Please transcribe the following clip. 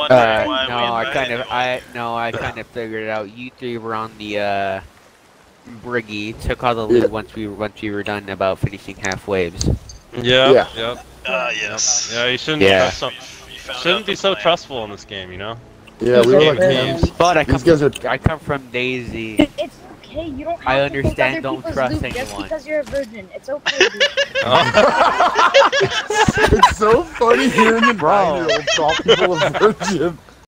wondering why we I kind of figured it out. You three were on the Briggy, took all the loot once we were done about finishing half waves. Yep. yes. Yeah, you shouldn't be so trustful in this game, you know? Yeah, we were like teams. But I I come from Daisy. It's okay, you don't have I to understand, take don't other trust people's loot just anyone. because you're a virgin. It's okay, dude. It's so funny hearing a 9-year-old call people a virgin.